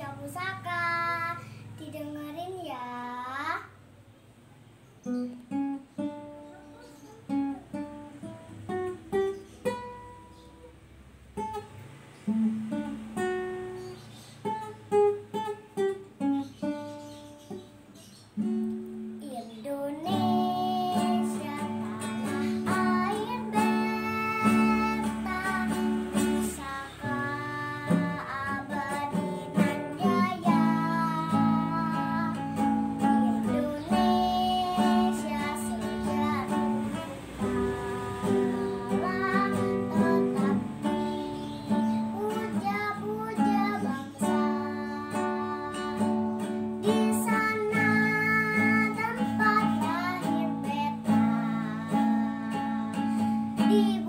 Indonesia Pusaka. Didengerin ya. Indonesia tanah air beta, pusaka abadi nan jaya. Indonesia sejati kala tetap dipuja-puja bangsa. Di sana tempat lahir beta, di